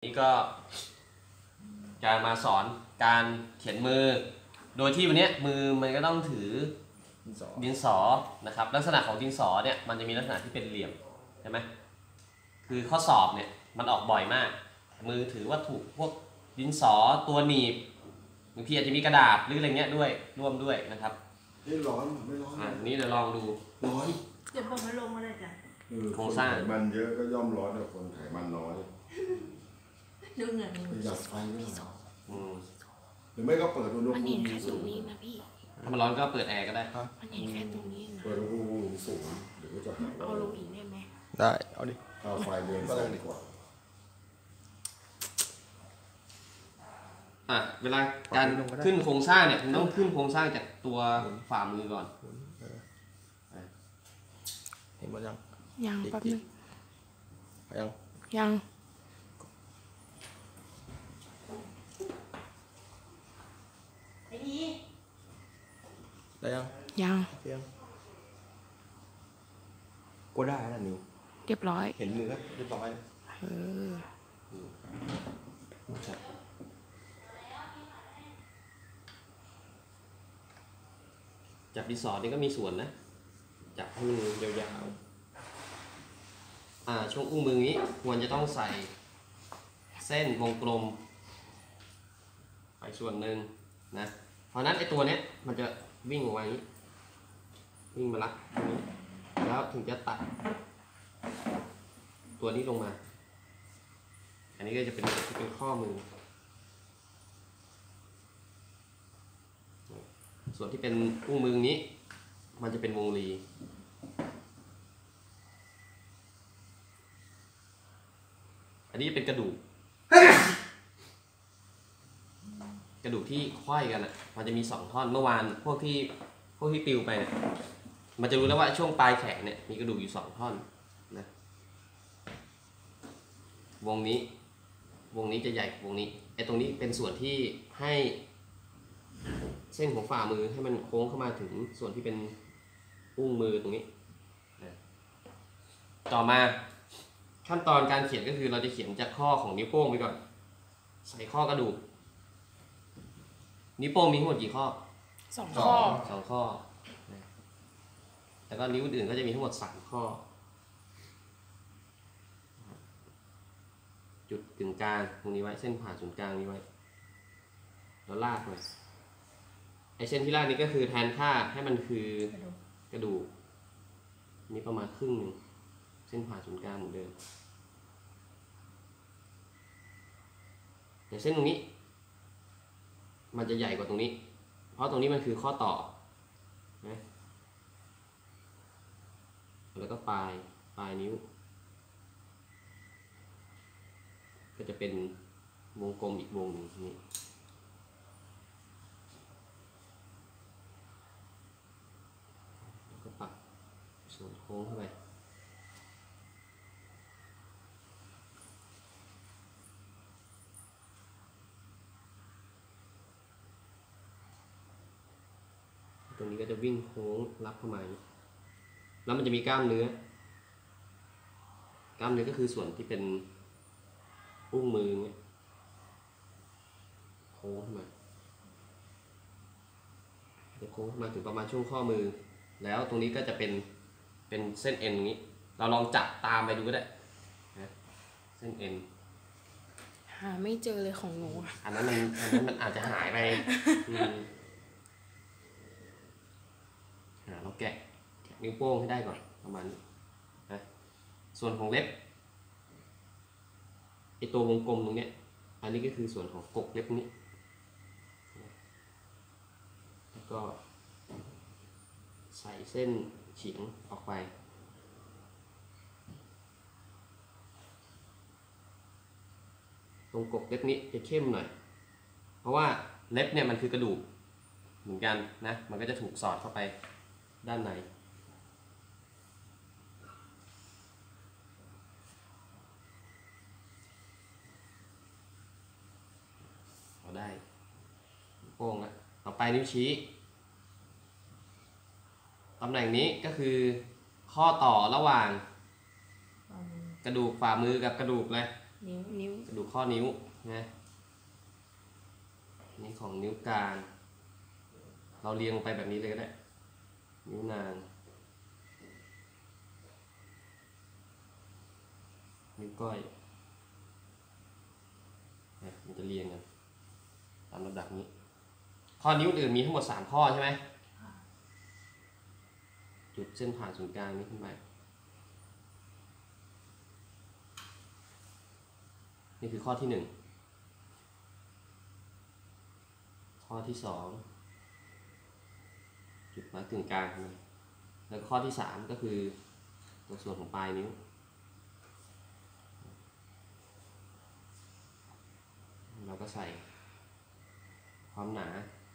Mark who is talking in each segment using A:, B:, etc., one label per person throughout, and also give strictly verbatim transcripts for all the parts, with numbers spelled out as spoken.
A: นี่ก็จะมาสอนการเขียนมือโดยที่วันนี้มือมันก็ต้องถือดินสอนะครับลักษณะของดินสอเนี่ยมันจะมีลักษณะที่เป็นเหลี่ยมใช่ไหมคือข้อสอบเนี่ยมันออกบ่อยมากมือถือวัตถุพวกดินสอตัวหนีบบางทีอาจจะมีกระดาษหรืออะไรเงี้ยด้วยร่วมด้วยนะครับ
B: นี่ร้อนไม่ร้อน
A: อ่านี้เดี๋ยวลองดู
B: ร้อน
C: เดี๋ยวผมมาลงมาเลยจ้ะ
A: โครงสร้าง
B: ไขมันเยอะก็ย่อมร้อนแต่คนไขมันน้อย
C: ดูเงิน
B: ประหยัดไฟไม่หรอหรือไม่ก็เปิดอุณหภูมิ
D: แค่ตรงนี้นะพี่
A: ถ้ามันร้อนก็เปิดแอร์ก็ได้
D: มันเห็นแค่ตรงนี้นะ
B: เปิดอุณหภูมิสูงหรือว่าจะ
D: เอาลงอีกได้ไหม
E: ได้เอาดิ
B: เอาไฟเดินก็ได้ดีกว่า
A: อ่ะเวลาการขึ้นโครงสร้างเนี่ยมันต้องขึ้นโครงสร้างจากตัวฝ่ามือก่อน
E: เห็นหมดยัง
D: ยังแป๊บนึง
E: ยัง
D: ยัง
E: ได้ยัง
D: ยัง
E: ยังก็ได้นะนิว
D: เรียบร้อย
E: เห็นมือก็เรียบร้อย
D: เออ
A: จับดินสอนี่ก็มีส่วนนะจับให้มือยาวๆอ่าช่วงอุ้งมือนี้ควรจะต้องใส่เส้นวงกลมไปส่วนหนึ่งนะเพราะนั้นไอ้ตัวเนี้ยมันจะวิ่งออกมาอย่างนี้วิ่งมาลักตรงนี้แล้วถึงจะตัดตัวนี้ลงมาอันนี้ก็จะเป็นที่เป็นข้อมือส่วนที่เป็นอุ้งมือนี้มันจะเป็นวงรีอันนี้เป็นกระดูกกระดูกที่ควยกันอ่ะมันจะมีสองท่อนเมื่อวานพวกที่พวกที่ติวไปเนี่ยมันจะรู้แล้วว่าช่วงปลายแขนเนี่ยมีกระดูกอยู่สองท่อนนะวงนี้วงนี้จะใหญ่กว่าวงนี้ไอ้ตรงนี้เป็นส่วนที่ให้เส้นของฝ่ามือให้มันโค้งเข้ามาถึงส่วนที่เป็นอุ้งมือตรงนี้ต่อมาขั้นตอนการเขียนก็คือเราจะเขียนจากข้อของนิ้วโป้งไปก่อนใส่ข้อกระดูกนิ้วโป้งมีทั้งหมดกี่ข้อ
D: สองข้อ
A: สองข้อแต่ก็นิ้วอื่นก็จะมีทั้งหมดสามข้อจุดกึ่งกลางตรงนี้ไว้เส้นผ่าศูนย์กลางนี้ไว้แล้วลากมาไอเส้นที่ลากนี้ก็คือแทนค่าให้มันคือกระดูกนี่ประมาณครึ่งหนึ่งเส้นผ่าศูนย์กลางเหมือนเดิมแต่เส้นตรงนี้มันจะใหญ่กว่าตรงนี้เพราะตรงนี้มันคือข้อต่อนะแล้วก็ปลายปลายนิ้วก็จะเป็นวงกลมอีกวงหนึ่งนี่แล้วก็ปักส่วนโค้งเข้าไปตรงนี้ก็จะวิ่งโค้งรับเข้ามาแล้วมันจะมีกล้ามเนื้อกล้ามเนื้อก็คือส่วนที่เป็นอุ้งมือเนี่ยโค้งขึ้นมาจะโค้งขึ้นมาถึงประมาณช่วงข้อมือแล้วตรงนี้ก็จะเป็นเป็นเส้นเอ็นตรงนี้เราลองจับตามไปดูก็ได้นะเส้นเอ็น
D: หาไม่เจอเลยของหนู
A: อันนั้นมันอันนั้นมันอาจจะหายไปเราแกะนิ้วโป้งให้ได้ก่อนประมาณนี้นะส่วนของเล็บไอตัววงกลมตรงนี้อันนี้ก็คือส่วนของกกเล็บนี้แล้วก็ใส่เส้นเฉียงออกไปตรงกกเล็บนี้จะเข้มหน่อยเพราะว่าเล็บเนี่ยมันคือกระดูกเหมือนกันนะมันก็จะถูกสอดเข้าไปด้านในเราได้โป้งแล้วต่อไปนิ้วชี้ตำแหน่งนี้ก็คือข้อต่อระหว่าง กระดูกฝ่ามือกับกระดูกเลย
C: นิ้ว
D: นิ้ว
A: กระดูกข้อนิ้วนะนี่ของนิ้วกลางเราเรียงลงไปแบบนี้เลยก็ได้นิ้วนางนิ้วก้อยนะมันจะเรียงกันตามลำดับนี้ข้อนิ้วอื่นมีทั้งหมดสามข้อใช่ไหมจุดเส้นผ่านศูนย์กลางนี้ขึ้นไปนี่คือข้อที่หนึ่งข้อที่สองจุดมากึ่งกลางนะแล้วข้อที่สามก็คือตรงส่วนของปลายนิ้วเราก็ใส่ความหนา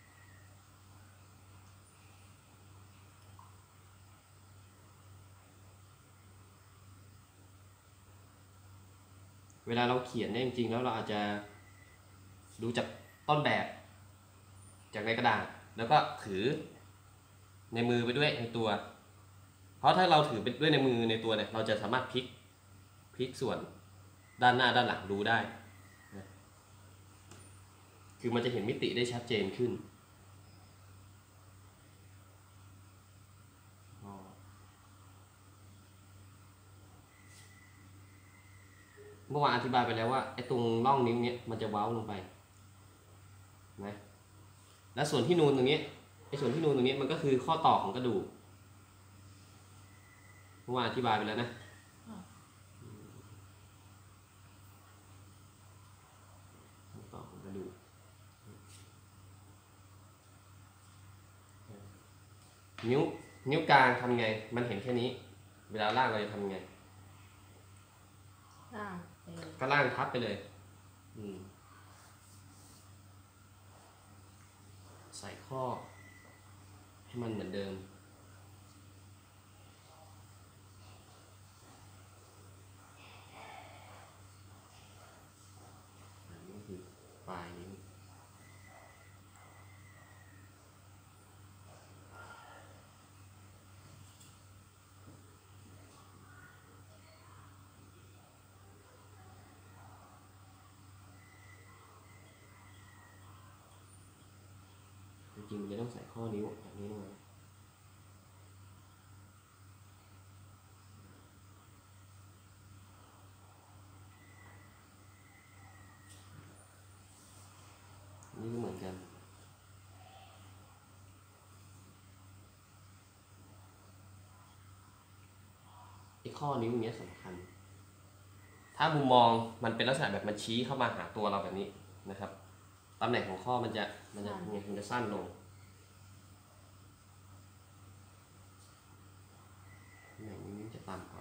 A: เวลาเราเขียนเนี่ยจริงๆแล้วเราอาจจะดูจากต้นแบบจากในกระดาษแล้วก็ถือในมือไปด้วยในตัว เพราะถ้าเราถือไปด้วยในมือในตัวเนี่ยเราจะสามารถพลิกพลิกส่วนด้านหน้าด้านหลังดูได้นะคือมันจะเห็นมิติได้ชัดเจนขึ้นเมื่อวานอธิบายไปแล้วว่าไอ้ตรงร่องนิ้วเนี้ยมันจะเว้าลงไปนะและส่วนที่นูนตรงนี้ไอ้ส่วนที่นูนตรงนี้มันก็คือข้อต่อของกระดูกเมื่อวานอธิบายไปแล้วนะข้อต่อของกระดูกนิ้วนิ้วกลางทำไงมันเห็นแค่นี้เวลาล่างเราจะทำไง
C: ล่างเออ
A: ก็ล่างทับไปเลยอืมใส่ข้อให้มันเหมือนเดิมอันนี้คือปลายนิ้วจริงๆมันจะต้องใส่ข้อนิ้วแบบนี้ลงมานี่ก็เหมือนกันไอ้ข้อนิ้วเนี้ยสำคัญถ้ามุมมองมันเป็นลักษณะแบบมันชี้เข้ามาหาตัวเราแบบนี้นะครับตำแหน่งของข้อมันจะมันจะมันจะสั้นลงตำแหน่งนี้จะต่ำกว่า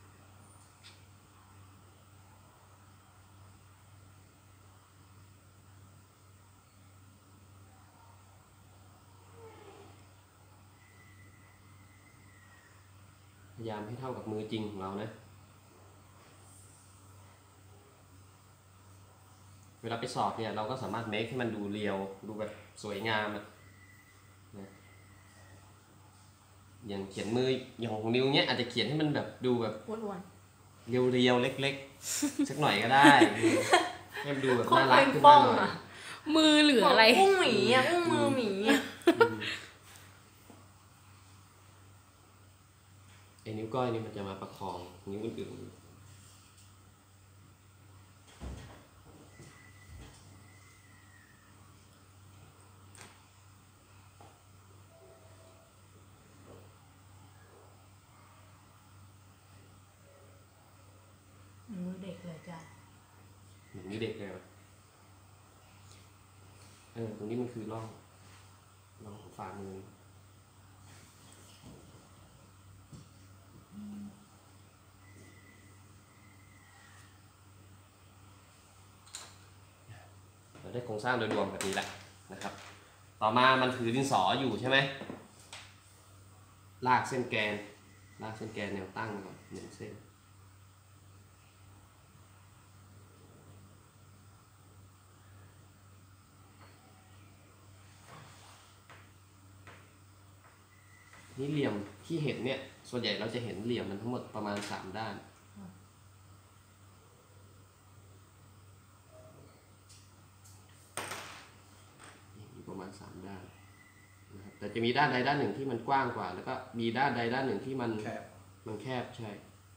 A: พยายามให้เท่ากับมือจริงของเรานะเวลาไปสอบเนี่ยเราก็สามารถเมคให้มันดูเรียวดูแบบสวยงามนะอย่างเขียนมืออย่างของนิ้วเนี้ยอาจจะเขียนให้มันแบบดูแบบ
C: อ้วน
A: เรียวๆเล็กๆสักหน่อยก็ได้ให้มันดูแบบ
C: ๆ
A: น่ารัก
C: เป็น
A: ขึ้น
C: ป้
A: มา
C: อง
A: หน่อย
C: อ่ะ
D: มือเหลืออะไร
C: อุ้งหมีอ่ะอุ้งมือหมีอ่ะ
A: อืมไอ้นิ้วก้อยนี่มันจะมาประคองนิ้วอื่นๆ
C: มือเด็กเลยจ้ะ
A: เหมือนนี่เด็กเลยวะเออตรงนี้มันคือร่องร่องของฝ่ามือเราได้โครงสร้างโดยรวมแบบนี้แหละนะครับ ต่อมามันถือดินสออยู่ใช่ไหมลากเส้นแกนลากเส้นแกนแนวตั้งก่อนหนึ่งเส้นนี่เหลี่ยมที่เห็นเนี่ยส่วนใหญ่เราจะเห็นเหลี่ยมมันทั้งหมดประมาณสามด้านณสามด้านนะครับแต่จะมีด้านใดด้านหนึ่งที่มันกว้างกว่า แล้วก็มีด้านใดด้านหนึ่งที่มัน
B: แคบ
A: มันแคบใช่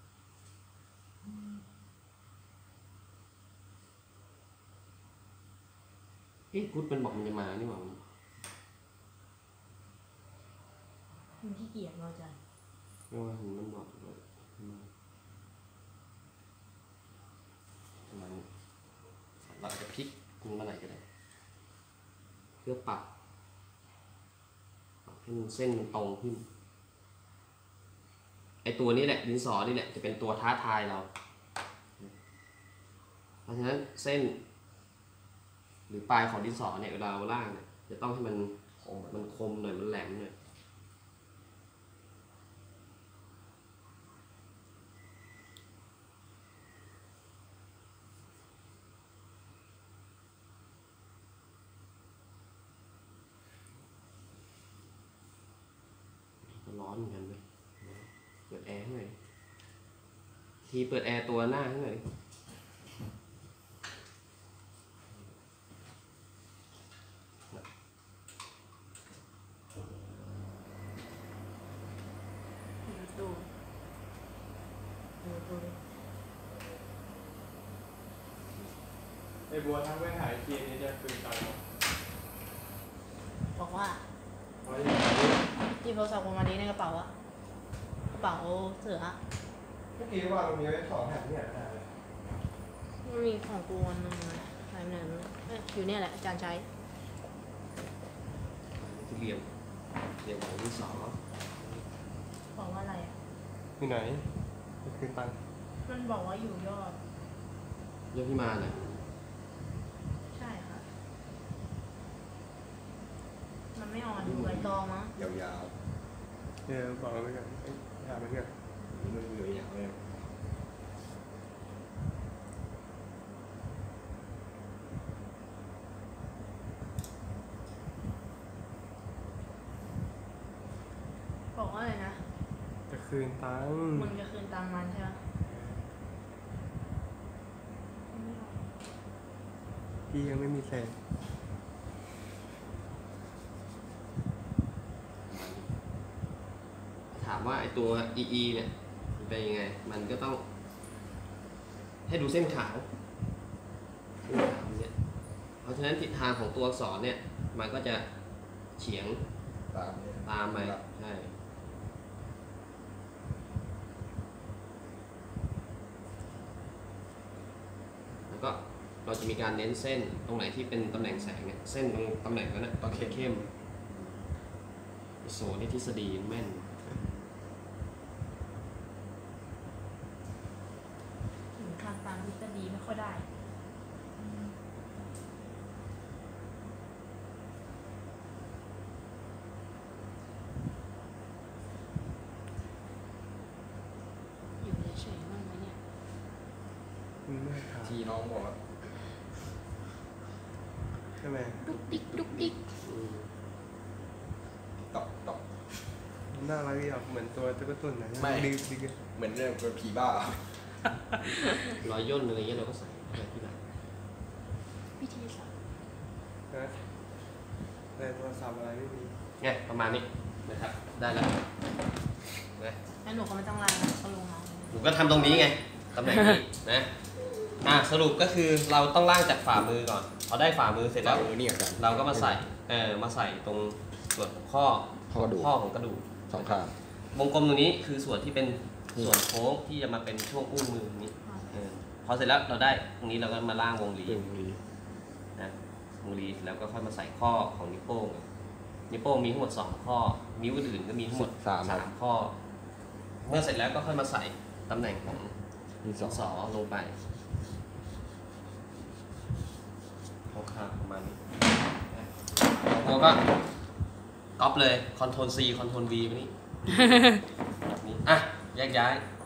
A: เอ๊ะพุทธมันบอกมันจะมานี่หว่า
C: มันขี้เกียจเราอาจารย์
A: ไม่ว่าเห็นมันบอกว่าประมาณนี้เราจะพลิกมันมาไหนก็ได้เพื่อปรับปรับให้มันเส้นมันตรงขึ้นไอตัวนี้แหละดินสอนี่แหละจะเป็นตัวท้าทายเราเพราะฉะนั้นเส้น หรือปลายของดินสอเนี่ยเวลาเราล่างเนี่ยจะต้องให้มันคมมันคมหน่อยมันแหลมหน่อยร้อนเหมือนกันเลยเปิดแอร์ให้หน่อยทีเปิดแอร์ตัวหน้าให้หน่อย
C: ดูดูดู
F: ไอ้บัวทักไปหาไอ้ทีนี้จะคืนตังค์
C: บอกว่า
F: เพราะอย่างนี้
C: หยิบโทรศัพท์ผมมานี้ในกระเป๋าอะกระเป๋าเสืออะ
F: เมื่อกี้ว่าเรามีไว้สองแผ่นเนี่ยนะ
C: มันมีของกูอันหนึงอะอะไรหนึ่งเอ้ยอยู่เนี่ยแหละอาจารย์ใช้
A: เหลี่ยมเหลี่ยมของดินสอ
C: บอกว่าอะไรอะ
F: อยู่ไหนจะคืนตังค์
C: มันบอกว่าอยู่ยอด
A: ยกที่มาน่ะ
C: ใช่ค่ะ มันไม่อ่อนดูใบตองมั้ง
B: ยาว
F: เออบอกเราไปก่อนเอ้ยถามไปก่อน
B: ๆมันเหลืออย่างเลย
C: บอกว่าอะไรนะ
F: จะคืนตังค์
C: มึงจะคืนตังค์มันใช่ไหม
F: พี่ยังไม่มีแฟน
A: ถามว่าไอตัว อี อี เนี่ยมันเป็นยังไง มันก็ต้อง ให้ดูเส้นขาวเส้นขาวเนี่ยเพราะฉะนั้นทิศทางของตัวอักษรเนี่ย มันก็จะเฉียง
B: ตามเนี่ย
A: ตามไปใช่ แล้วก็เราจะมีการเน้นเส้นตรงไหนที่เป็นตำแหน่งแสงเนี่ย เส้นตรงตำแหน่งนั้นนะต้องเข้มๆโซนี่ทฤษฎีแม่น
C: ถึงทางตามทฤษฎีไม่ค่อยได้
D: อยู่เฉยๆบ้างไหมเนี่ย
F: คุณไม่ถาม
B: ทีน้องบอกว่า
F: ใช่ไหม
D: ดุกดิกดุกดิก
B: ตอบตอบ
F: น่ารักดีอ่ะเหมือนตัวตุ๊กตุนนะ
B: ไม่
F: ดึกดึก
B: เหมือนเรื่องเป็นผีบ้าร
A: อยย่นอะไรเงี้ยเราก็ใส่เข้าไปที่หลัง
D: วิธีสอน
F: นะแต่โทรศัพท์อะไรไม่มี
A: เนี่ยประมาณนี้นะครับ ได้แล้วนะ
C: แล้วหนูก็ไม่ต้องล้างนะก็ลงมา
A: หนูก็ทำตรงนี้ไงตำแหน่งนี้นะอ่ะสรุปก็คือเราต้องล่างจากฝ่ามือก่อนพอได้ฝ่ามือเสร็จแล้ว
B: เออนี่อาจารย์
A: เราก็มาใส่เออมาใส่ตรงส่วนของข้อ
B: ข้อกระดูก
A: ข้อของกระดูก
B: สองข้าง
A: วงกลมตรงนี้คือส่วนที่เป็นส่วนโค้งที่จะมาเป็นช่วงอุ้งมือนี้เออพอเสร็จแล้วเราได้ตรงนี้เราก็มาล่างวงรี
B: เป็นดี
A: นะวงรีแล้วก็ค่อยมาใส่ข้อของนิ้วโป้งนิ้วโป้งมีทั้งหมดสองข้อนิ้วอื่นๆก็มีทั้งหมด
B: สาม
A: สามข้อ เมื่อเสร็จแล้วก็ค่อยมาใส่ตำแหน่งของ
B: มีส
A: ส
B: อง
A: สอลงไปคร่าวๆประมาณนี้เราก็ก๊อปเลย คอนโทรล C คอนโทรล V ไปนี่ แบบนี้ อ่ะ แยกย้าย